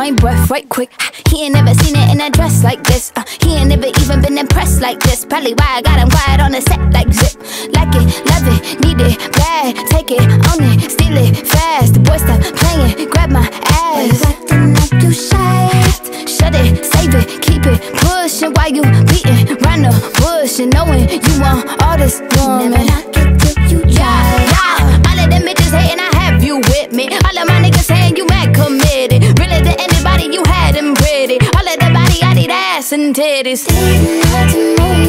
my breath right quick. He ain't never seen it in a dress like this. He ain't never even been impressed like this. Probably why I got him quiet on the set like zip. Like it, love it, need it, bad. Take it, own it, steal it, fast. The boy stop playing, grab my ass. Acting like you shy. Shut it, save it, keep it pushing while you beating round the bush and knowing you want all this woman. Never knock it till you try. All of them bitches hating, I have you with me. All of my niggas saying you mad committed. Really to anybody, you had them pretty. All of the body, I need ass and titties. Didn't hurt to move.